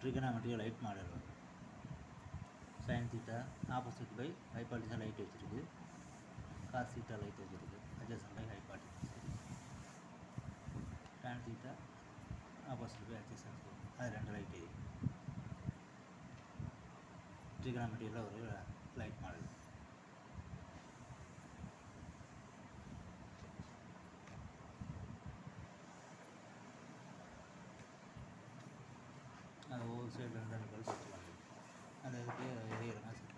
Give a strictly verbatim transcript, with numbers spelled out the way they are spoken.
Trigonometric light model வரும். Sine theta opposite by ஹைபாட்டிஸாக light வச்சுருக்கு, காஸ் தீட்டா லைட் வச்சுருக்கு, adjacent by hypotenuse. Tan theta opposite by adjacent, அது ரெண்டு light எரியும். ட்ரிகனாமெட்ரியில் ஒரு லைட் மாடல். அது ஒவ்வொரு சைடு ரெண்டு ரெண்டு பல்ப் வச்சுருவாங்க. அந்த இதுக்கு எரியறனா